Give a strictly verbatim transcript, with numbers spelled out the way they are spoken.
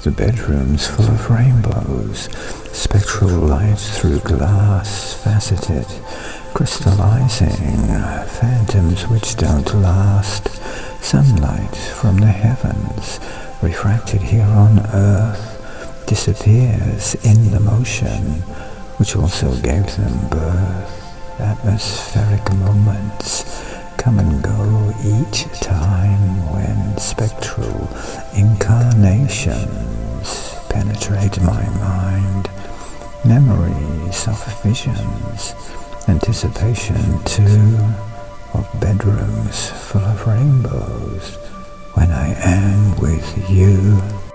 the bedrooms full of rainbows, spectral light through glass, faceted, crystallizing, phantoms which don't last, sunlight from the heavens, refracted here on earth, disappears in the motion, which also gave them birth. Atmospheric moments come and go each time when spectral incarnations penetrate my mind, memories of visions, anticipation too, of bedrooms full of rainbows when I am with you.